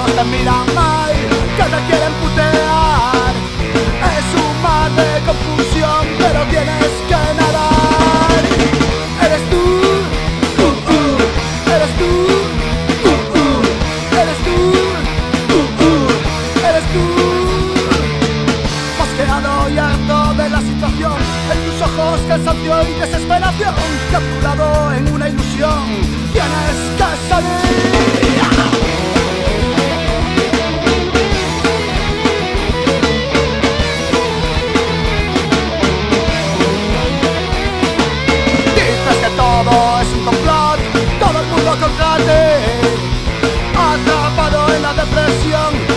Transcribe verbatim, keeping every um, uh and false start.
ojos te miran mal, que te quieren putear. Es un mar de confusión, pero tienes que nadar. Eres tú, uh, uh, eres tú, uh, uh, eres tú, uh, uh, eres tú. Mosqueado y harto de la situación, en tus ojos cansancio y desesperación, capturado en una ilusión, tienes que salir. Todo es un complot, todo el mundo contra ti, atrapado en la depresión.